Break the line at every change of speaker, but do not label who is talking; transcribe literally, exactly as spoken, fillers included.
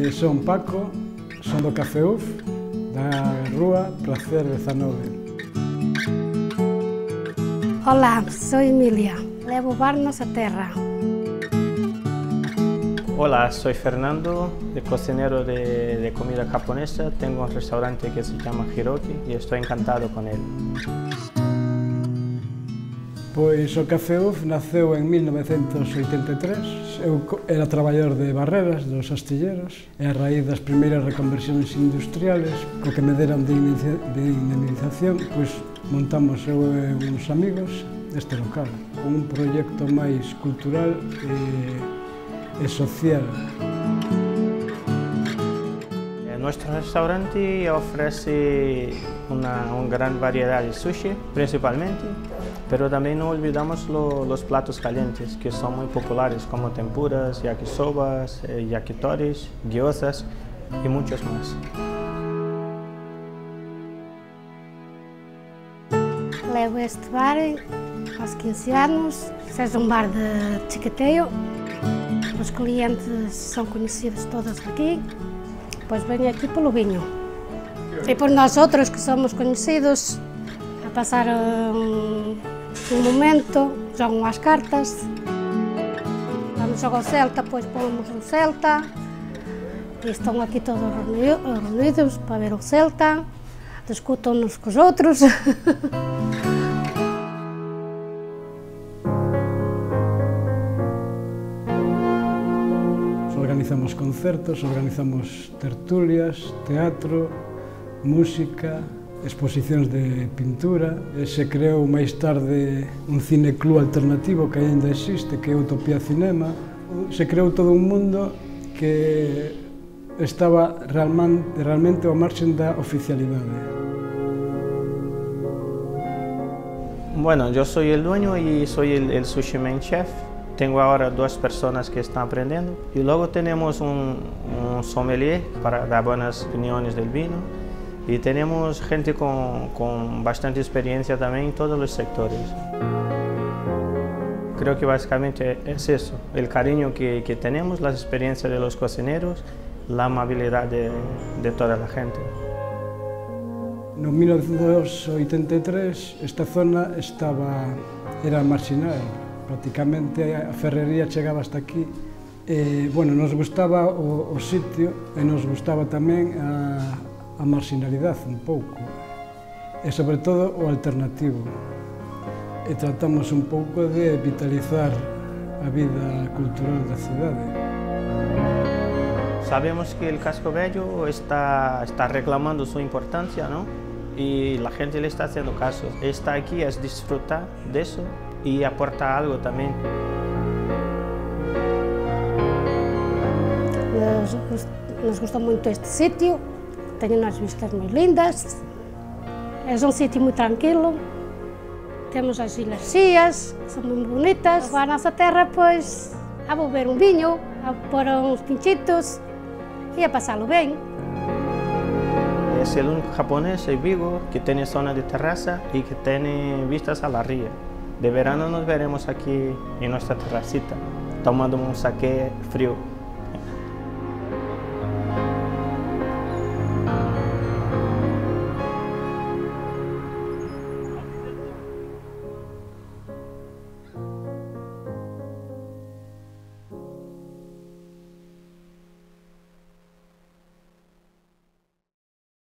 Eh, son Paco, son do Café Uf, da rúa Placer dezanove.
Olá, sou Emília, levo o bar Nossa Terra.
Hola, soy Fernando, de cocinero de, de comida japonesa. Tengo un restaurante que se llama Hiroki y estoy encantado con él.
Pois o Café Uf naceu en mil novecentos oitenta e tres. Eu era traballador de barreras dos astilleros e a raíz das primeiras reconversións industriales co que me deran de indemnización, pois montamos eu e uns amigos este local con un proxecto máis cultural e, e social.
Nuestro restaurante ofrece una, una gran variedad de sushi, principalmente, pero también no olvidamos lo, los platos calientes, que son muy populares, como tempuras, yakisobas, eh, yakitoris, gyozas y muchos más.
Levo este bar aos quinze anos, seja um bar de chiqueteio, os clientes são conhecidos todos aqui. Pois venho aqui pelo vinho. E por nós outros que somos conhecidos, a passar um, um momento, jogam as cartas. Quando joga o Celta, pois pomos o Celta. E estão aqui todos reunidos para ver o Celta. Discutem uns com os outros.
Organizamos concertos, organizamos tertulias, teatro, música, exposicións de pintura. E se creou máis tarde un cineclub alternativo que aínda existe, que é Utopía Cinema. Se creou todo un mundo que estaba realmente, realmente ao marxen da oficialidade.
Bueno, yo soy el dueño y soy el, el sushi main chef. Tengo ahora dos personas que están aprendiendo y luego tenemos un, un sommelier para dar buenas opiniones del vino y tenemos gente con, con bastante experiencia también en todos los sectores. Creo que básicamente es eso, el cariño que, que tenemos, las experiencias de los cocineros, la amabilidad de, de toda la gente.
En mil novecientos oitenta e tres esta zona estaba, era marginal. Prácticamente a ferrería chegaba hasta aquí. E, bueno, nos gustaba o, o sitio e nos gustaba tamén a, a marginalidade un pouco. E, sobre todo, o alternativo. E tratamos un pouco de vitalizar a vida cultural da cidade.
Sabemos que el casco bello está, está reclamando su importancia, ¿no? Y la gente le está haciendo caso. Está aquí es disfrutar de eso y aporta algo también.
Nos, nos gostou muito este sítio, tem umas vistas muito lindas, é um sítio muito tranquilo, temos as Ilhas Chias, que são muito bonitas. A nossa terra, pois, a beber um vinho, a pôr uns pinchitos e a pasá-lo bem.
Es el único japonés en Vigo que tiene zona de terraza y que tiene vistas a la ría. De verano nos veremos aquí en nuestra terracita, tomando un saque frío.